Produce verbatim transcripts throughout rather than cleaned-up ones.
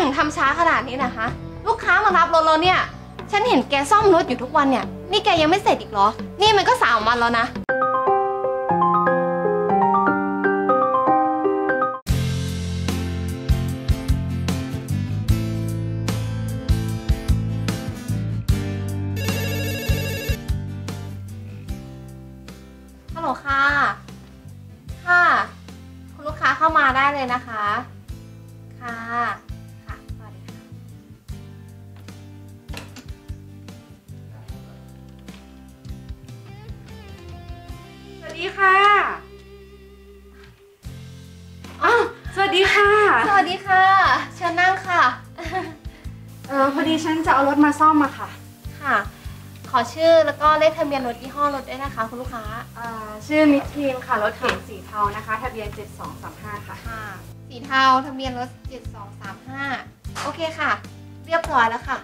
งทำช้าขนาดนี้นะคะลูกค้ามารับรถเราเนี่ยฉันเห็นแกซ่อมรถอยู่ทุกวันเนี่ยนี่แกยังไม่เสร็จอีกเหรอนี่มันก็สามวันแล้วนะฮัลโหลค่ะค่ะคุณลูกค้าเข้ามาได้เลยนะคะค่ะค่ะสวัสดีค่ะสวัสดีค่ะอ้าวสวัสดีค่ะสวัสดีค่ะเชิญนั่งค่ะเออพอดีฉันจะเอารถมาซ่อมมาค่ะค่ะขอชื่อแล้วก็เลขทะเบียนรถยี่ห้อรถด้วยนะคะคุณลูกค้าอ่าชื่อมิทีนค่ะรถเก๋งสีเทานะคะทะเบียนเจ็ดสองสามห้าค่ะค่ะสีเทาทะเบียนรถเจ็ดสองสามห้าโอเคค่ะเรียบร้อยแล้วค่ะ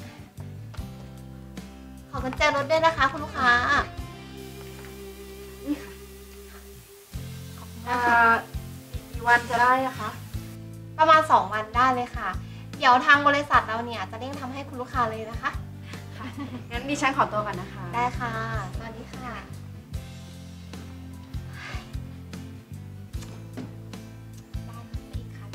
ขอกุญแจรถด้วยนะคะคุณลูกค้านี่ค่ะขอบคุณค่ะกี่วันจะได้อะคะประมาณสองวันได้เลยค่ะเดี๋ยวทางบริษัทเราเนี่ยจะเร่งทำให้คุณลูกค้าเลยนะคะค่ะงั้นดิฉันขอตัวก่อนนะคะได้ค่ะสวัสดีค่ะได้อีกครั้ง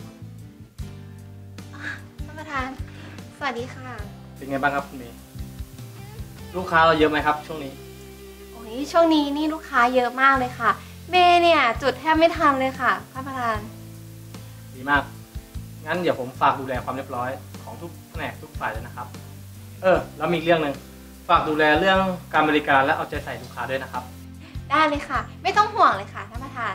ท่านประธานสวัสดีค่ะเป็นไงบ้างครับคุณเมย์ลูกค้าเราเยอะไหมครับช่วงนี้โอ้ยช่วงนี้นี่ลูกค้าเยอะมากเลยค่ะเมย์เนี่ยจุดแทบไม่ทันเลยค่ะท่านประธานดีมากงั้นเดี๋ยวผมฝากดูแลความเรียบร้อยของทุกแผนกทุกฝ่ายเลยนะครับเออแล้วมีอีกเรื่องหนึ่งฝากดูแลเรื่องการบริการและเอาใจใส่ลูกค้าด้วยนะครับได้เลยค่ะไม่ต้องห่วงเลยค่ะท่านประธาน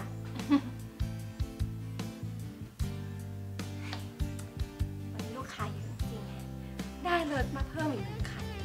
วันนี้ลูกค้าเยอะจริงได้รถมาเพิ่มอีกหนึ่งคัน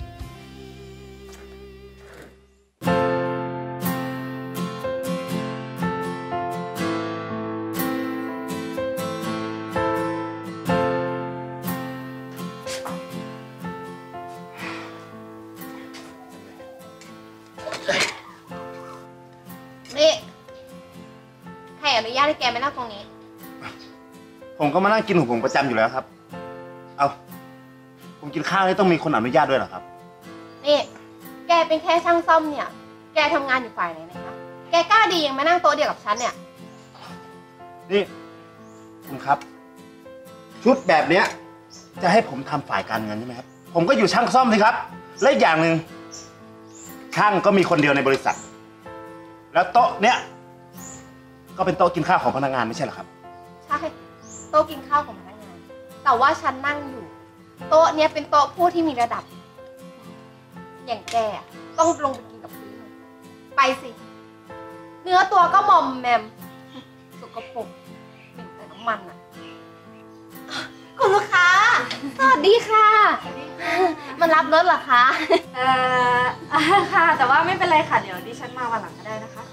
นี่ใครอนุญาตให้แกไม่นั่งตรงนี้ผมก็มานั่งกินของผมประจำอยู่แล้วครับเอาผมกินข้าวนี่ต้องมีคนอนุญาตด้วยเหรอครับนี่แกเป็นแค่ช่างซ่อมเนี่ยแกทำงานอยู่ฝ่ายไหนนะคะแกกล้าดียังมานั่งโต๊ะเดียวกับฉันเนี่ยนี่คุณครับชุดแบบเนี้ยจะให้ผมทำฝ่ายการเงินใช่ไหมครับผมก็อยู่ช่างซ่อมสิครับและอีกอย่างหนึ่งช่างก็มีคนเดียวในบริษัทแล้วโต๊ะเนี้ยก็เป็นโต๊ะกินข้าวของพนักงานไม่ใช่เหรอครับใช่โต๊ะกินข้าวของพนักงานแต่ว่าฉันนั่งอยู่โต๊ะเนี้ยเป็นโต๊ะผู้ที่มีระดับอย่างแกต้องลงไปกินกับพื้นไปสิเนื้อตัวก็มอมแมมสกปรกเหม็นแต่น้ำมันอ่ะคุณลูกค้าสวัสดีค่ะมารับรถเหรอคะเอ่อค่ะแต่ว่าไม่เป็นไรค่ะเดี๋ยวดิฉันมาวันหลังก็ได้นะคะ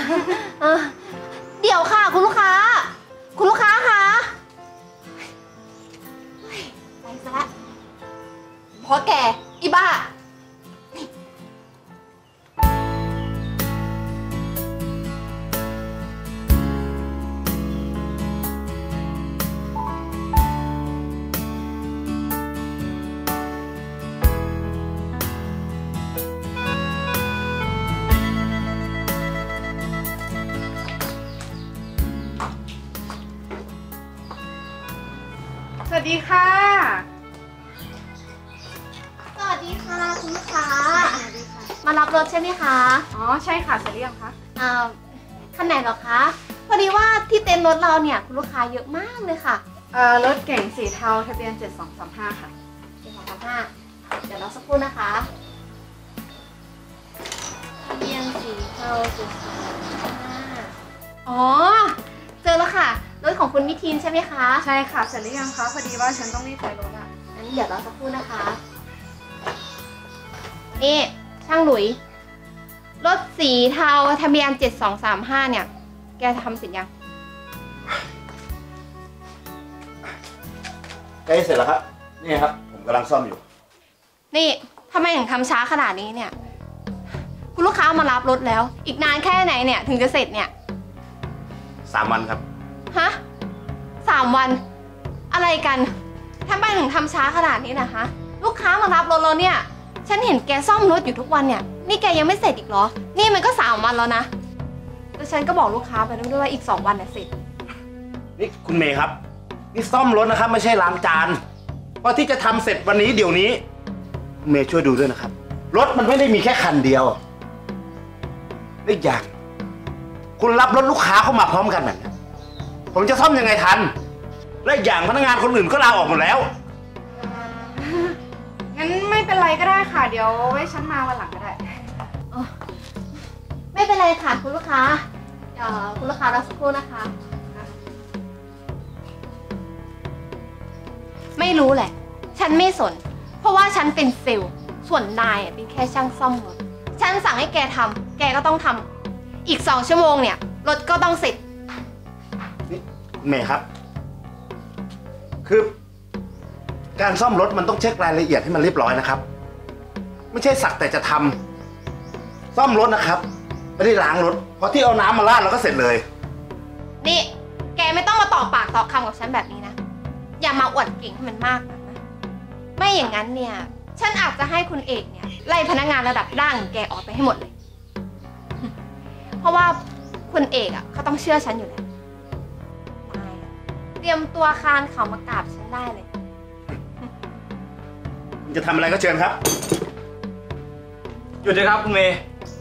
เดี๋ยวค่ะคุณลูกค้าคุณลูกค้าคะไปซะละเพราะแกอีบ้าสวัสดีค่ะสวัสดีค่ะคุณลูกค้าสวัสดีค่ะมารับรถใช่ไหมคะอ๋อใช่ค่ะเสร็จหรือยังคะอ่าคันไหนเหรอคะพอดีว่าที่เต็นท์รถเราเนี่ยคุณลูกค้าเยอะมากเลยค่ะเอ่อรถเก๋งสีเทาทะเบียนเจ็ดสองสามห้าค่ะเจ็ดสองสามห้าเดี๋ยวเราสักครู่นะคะทะเบียนสีเทาเจ็ดสองสามห้าอ๋อเจอแล้วค่ะรถของคุณมิทีนใช่ไหมคะใช่ค่ะเสร็จหรือยังคะพอดีว่าฉันต้องรีบไปรถอ่ะงั้นเดี๋ยวเราสักครู่นะคะนี่ช่างหลุยรถสีเทาทะเบียนเจ็ดสองสามห้าเนี่ยแกทำเสร็จยังใกล้เสร็จแล้วครับนี่ครับผมกำลังซ่อมอยู่นี่ทำไมถึงทำช้าขนาดนี้เนี่ยคุณลูกค้ามารับรถแล้วอีกนานแค่ไหนเนี่ยถึงจะเสร็จเนี่ยสามวันครับฮะสามวันอะไรกันทำไมถึงทำช้าขนาดนี้นะคะ ลูกค้ามารับรถเราเนี่ย ฉันเห็นแกซ่อมรถอยู่ทุกวันเนี่ย นี่แกยังไม่เสร็จอีกเหรอ นี่มันก็สามวันแล้วนะแล้วฉันก็บอกลูกค้าไปด้วยว่าอีกสองวันเนี่ยเสร็จนี่คุณเมย์ครับ นี่ซ่อมรถนะครับ ไม่ใช่ล้างจาน เพราะที่จะทำเสร็จวันนี้เดี๋ยวนี้คุณเมย์ช่วยดูด้วยนะครับ รถมันไม่ได้มีแค่คันเดียวอีกอย่าง คุณรับรถลูกค้าเข้ามาพร้อมกันแบบนี้ผมจะซ่อมยังไงทัน และอีกอย่างพนักงานคนอื่นก็ลาออกหมดแล้วงั้นไม่เป็นไรก็ได้ค่ะ เดี๋ยวไว้ฉันมาวันหลังก็ได้ไม่เป็นไรค่ะคุณลูกค้าเอ่อคุณลูกค้ารอสักครู่นะคะ ไม่รู้แหละ ฉันไม่สน เพราะว่าฉันเป็นเซลล์ ส่วนนายเป็นแค่ช่างซ่อมรถ ฉันสั่งให้แกทำ แกก็ต้องทำ อีกสองชั่วโมงเนี่ย รถก็ต้องเสร็จนี่เมย์ครับ คือการซ่อมรถมันต้องเช็ครายละเอียดให้มันเรียบร้อยนะครับ ไม่ใช่สักแต่จะทำซ่อมรถนะครับ ไม่ได้ล้างรถเพราะที่เอาน้ำมาราดแล้วก็เสร็จเลยนี่ แกไม่ต้องมาต่อปากต่อคำกับฉันแบบนี้นะ อย่ามาอวดเก่งให้มันมากนะ ไม่อย่างนั้นเนี่ย ฉันอาจจะให้คุณเอกเนี่ยไล่พนักงานระดับล่างของแกออกไปให้หมดเลย เพราะว่าคุณเอกอ่ะเขาต้องเชื่อฉันอยู่แล้วนายอะเตรียมตัวคานเขามากราบฉันได้เลยคุณจะทำอะไรก็เชิญครับหยุดเลยครับคุณเมย์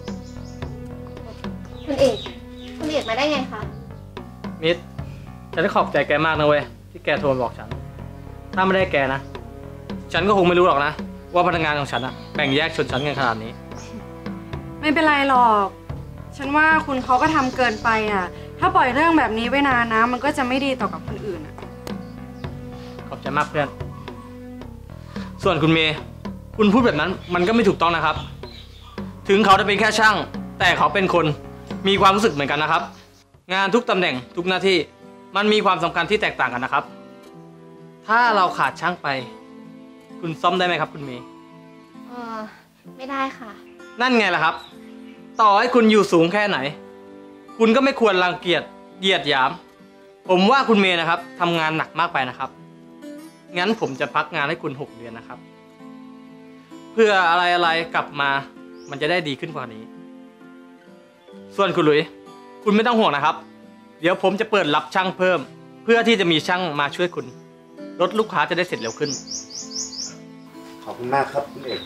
คุณเอก คุณเอกมาได้ไงคะมิดฉันขอบใจแกมากนะเว้ยที่แกโทรมาบอกฉัน ถ้าไม่ได้แกนะ ฉันก็คงไม่รู้หรอกนะว่าพนักงานของฉันอะแบ่งแยกชนชั้นกันขนาดนี้ไม่เป็นไรหรอก ฉันว่าคุณเขาก็ทำเกินไปอ่ะ ถ้าปล่อยเรื่องแบบนี้ไว้นานนะ มันก็จะไม่ดีต่อกับคนอื่นอ่ะขอบใจมากเพื่อน ส่วนคุณเมย์ คุณพูดแบบนั้นมันก็ไม่ถูกต้องนะครับ ถึงเขาจะเป็นแค่ช่าง แต่เขาเป็นคนมีความรู้สึกเหมือนกันนะครับ งานทุกตำแหน่งทุกหน้าที่มันมีความสำคัญที่แตกต่างกันนะครับ ถ้าเราขาดช่างไป คุณซ่อมได้ไหมครับคุณเมย์เออไม่ได้ค่ะนั่นไงล่ะครับ ต่อให้คุณอยู่สูงแค่ไหน คุณก็ไม่ควรรังเกียจเหยียดหยาม ผมว่าคุณเมย์นะครับทำงานหนักมากไปนะครับ งั้นผมจะพักงานให้คุณหกเดือนนะครับ เพื่ออะไรอะไรกลับมามันจะได้ดีขึ้นกว่านี้ ส่วนคุณหลุย คุณไม่ต้องห่วงนะครับ เดี๋ยวผมจะเปิดรับช่างเพิ่ม เพื่อที่จะมีช่างมาช่วยคุณรถลูกค้าจะได้เสร็จเร็วขึ้นขอบคุณมากครับคุณเอก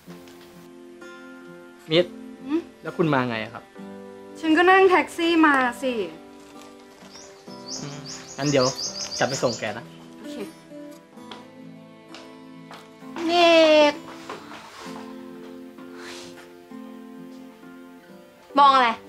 มิดหืมแล้วคุณมาไงอะครับฉันก็นั่งแท็กซี่มาสิอืมงั้นเดี๋ยวจะไปส่งแกนะโอเคเอกมองอะไร